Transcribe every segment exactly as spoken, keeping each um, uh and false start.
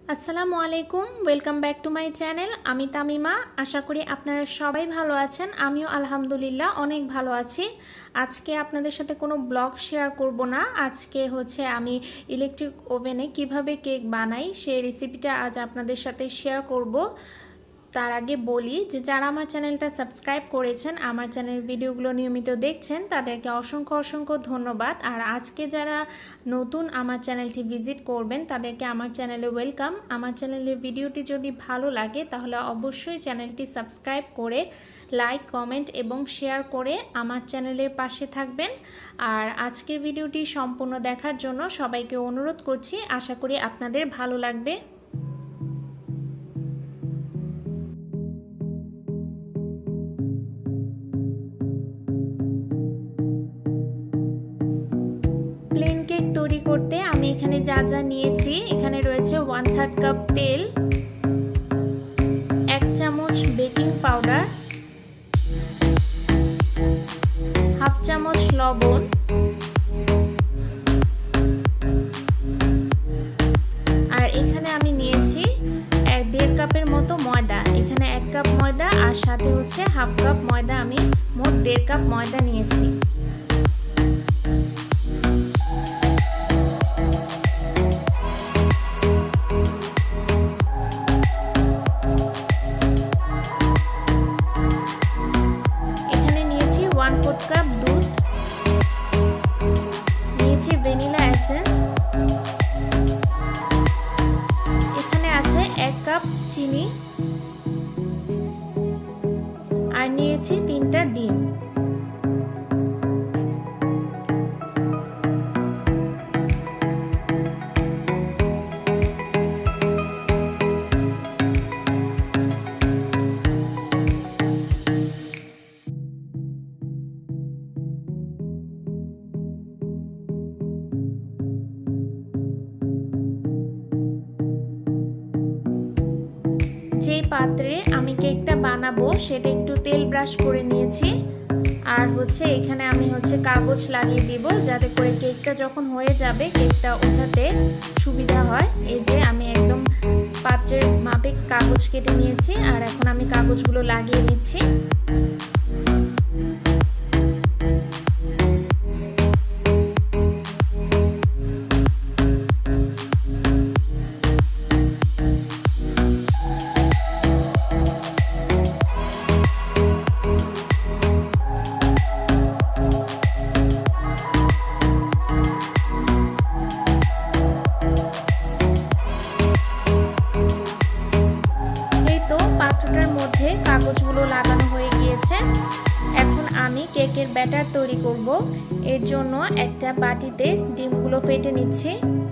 আসসালামু আলাইকুম, welcome back to my channel. আমি তামিমা। আশা করি আপনারা সবাই ভালো আছেন। আমিও আলহামদুলিল্লাহ অনেক ভালো আছি। আজকে আপনাদের সাথে কোনো ব্লগ শেয়ার করব না। আজকে হচ্ছে আমি ইলেকট্রিক ওভেনে কিভাবে কেক বানাই সেই রেসিপিটা আজ আপনাদের সাথে শেয়ার করব। তার আগে বলি যে যারা আমার চ্যানেলটা সাবস্ক্রাইব করেছেন, আমার চ্যানেলের ভিডিওগুলো নিয়মিত দেখছেন, তাদেরকে অসংখ্য অসংখ্য ধন্যবাদ। আর আজকে যারা নতুন আমার চ্যানেলটি ভিজিট করবেন তাদেরকে আমার চ্যানেলে ওয়েলকাম। আমার চ্যানেলের ভিডিওটি যদি ভালো লাগে তাহলে অবশ্যই চ্যানেলটি সাবস্ক্রাইব করে লাইক, কমেন্ট এবং শেয়ার করে আমার চ্যানেলের পাশে থাকবেন। আর আজকের ভিডিওটি সম্পূর্ণ দেখার জন্য সবাইকে অনুরোধ করছি। আশা করি আপনাদের ভালো লাগবে। প্লেন কেক তৈরি করতে আমি এখানে যা যা নিয়েছি, এখানে রয়েছে ওয়ান থার্ড কাপ তেল, এক চামচ বেকিং পাউডার, হাফ চামচ লবণ, আর এখানে আমি নিয়েছি এক দেড় কাপের মতো ময়দা। এখানে এক কাপ ময়দা আর সাথে হচ্ছে হাফ কাপ ময়দা, আমি মোট দেড় কাপ ময়দা নিয়েছি। ওয়ান ফোর্থ কাপ দুধ নিয়েছি, ভ্যানিলা এসেন্স, এখানে আছে এক কাপ চিনি, আর নিয়েছি তিনটা ডিম। যে পাত্রে আমি কেকটা বানাবো সেটা একটু তেল ব্রাশ করে নিয়েছি। আর হচ্ছে এখানে আমি হচ্ছে কাগজ লাগিয়ে দিব যাতে করে কেকটা যখন হয়ে যাবে কেকটা ওঠাতে সুবিধা হয়। এই যে আমি একদম পাত্রের মাপে কাগজ কেটে নিয়েছি, আর এখন আমি কাগজগুলো লাগিয়ে নিচ্ছি। পাত্রটার মধ্যে কাগজগুলো লাগানো হয়ে গিয়েছে। এখন আমি কেকের ব্যাটার তৈরি করব। এর জন্য একটা বাটিতে ডিমগুলো ফেটে নিচ্ছি।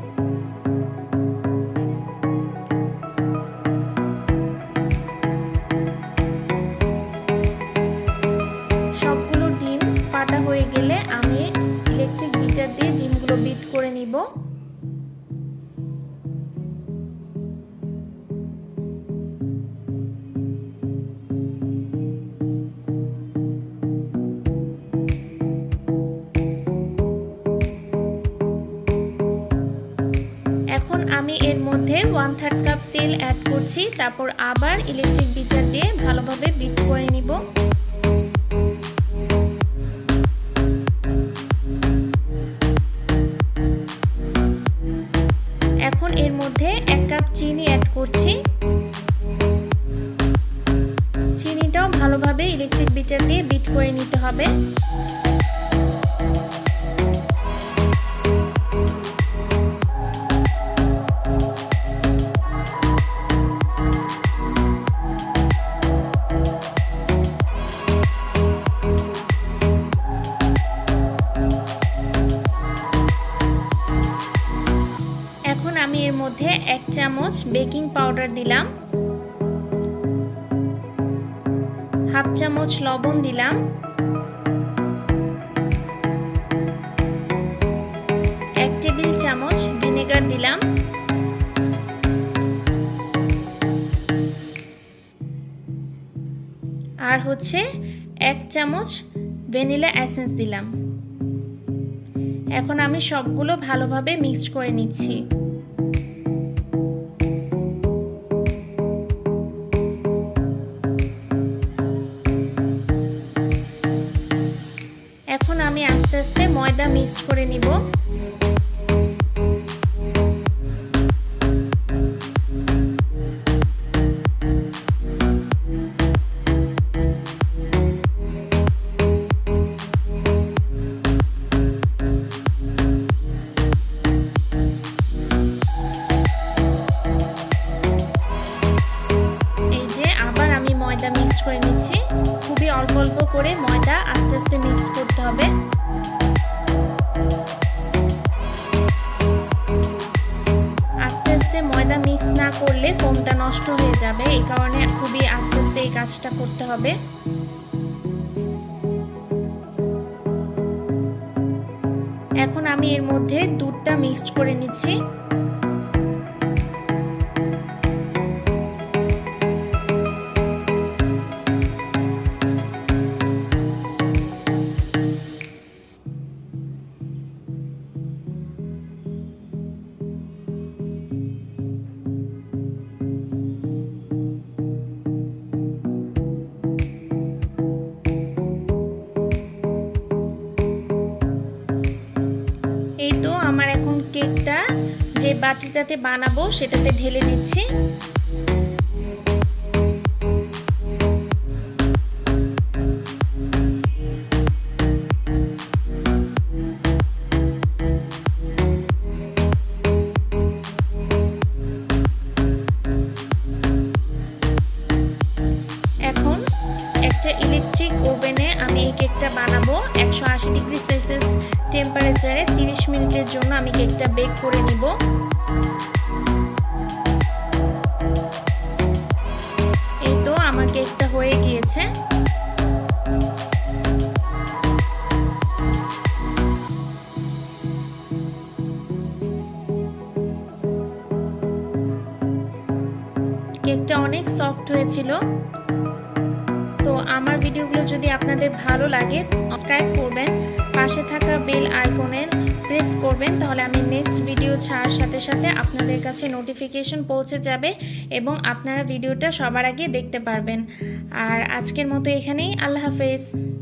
সবগুলো ডিম ফাটা হয়ে গেলে আমি ইলেকট্রিক বিটার দিয়ে ডিমগুলো বিট করে নিব। এখন আমি এর মধ্যে ওয়ান থার্ড কাপ তেল অ্যাড করছি, তারপর আবার ইলেকট্রিক বিটার দিয়ে ভালোভাবে বিট করে নিব। এখন এর মধ্যে এক কাপ চিনি অ্যাড করছি। চিনিটাও ভালোভাবে ইলেকট্রিক বিটার দিয়ে বিট করে নিতে হবে। এখন আমি এর মধ্যে এক চামচ বেকিং পাউডার দিলাম, হাফ চামচ লবণ দিলাম, এক টেবিল চামচ ভিনেগার দিলাম, আর হচ্ছে এক চামচ ভ্যানিলা এসেন্স দিলাম। এখন আমি সবগুলো ভালোভাবে মিক্সড করে নিচ্ছি। ময়দা মিক্স করে নিব। ময়দা মিক্স করে নিচ্ছি। খুবই অল্প অল্প করে ময়দা আস্তে আস্তে মিক্স করতে হবে। আস্তে আস্তে ময়দা মিক্স না করলে ফোমটা নষ্ট হয়ে যাবে, এই কারণে খুবই আস্তে আস্তে এই কাজটা করতে হবে। এখন আমি এর মধ্যে দুধটা মিক্স করে নিচ্ছি। এই তো আমার এখন কেকটা যে বাটিটাতে বানাবো সেটাতে ঢেলে নিচ্ছি। এখন একটা ইলেকট্রিক ওভেনে আমি এই কেকটা বানাবো। একশো আশি ডিগ্রি সেলসিয়াস টেম্পারেচারে তিরিশ মিনিটের জন্য আমি কেকটা বেক করে নিব। এই তো আমার কেকটা হয়ে গিয়েছে। কেকটা অনেক সফট হয়েছিল। তো আমার ভিডিওগুলো যদি আপনাদের ভালো লাগে সাবস্ক্রাইব করবেন, পাশে থাকা বেল আইকনে প্রেস করবেন, তাহলে আমি নেক্সট ভিডিও ছাড়ার সাথে সাথে আপনাদের কাছে নোটিফিকেশন পৌঁছে যাবে এবং আপনারা ভিডিওটা সবার আগে দেখতে পারবেন। আর আজকের মতো এখানেই, আল্লাহ হাফেজ।